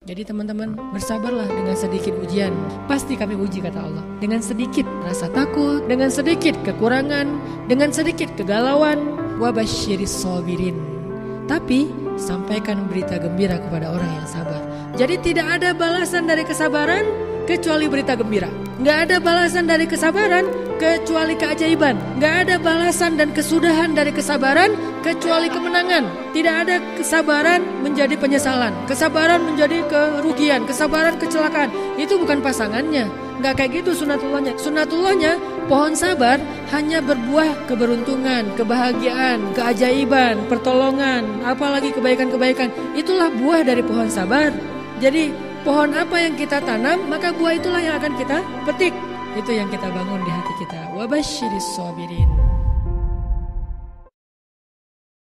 Jadi teman-teman, bersabarlah dengan sedikit ujian. Pasti kami uji, kata Allah. Dengan sedikit rasa takut, dengan sedikit kekurangan, dengan sedikit kegalauan. Wabasyiris sabirin. Tapi sampaikan berita gembira kepada orang yang sabar. Jadi tidak ada balasan dari kesabaran kecuali berita gembira. Nggak ada balasan dari kesabaran kecuali keajaiban. Nggak ada balasan dan kesudahan dari kesabaran kecuali kemenangan. Tidak ada kesabaran menjadi penyesalan, kesabaran menjadi kerugian, kesabaran kecelakaan. Itu bukan pasangannya. Nggak kayak gitu sunatullahnya. Sunatullahnya pohon sabar hanya berbuah keberuntungan, kebahagiaan, keajaiban, pertolongan, apalagi kebaikan-kebaikan. Itulah buah dari pohon sabar. Jadi pohon apa yang kita tanam, maka buah itulah yang akan kita petik. Itu yang kita bangun di hati kita. Wabasyiris sabirin.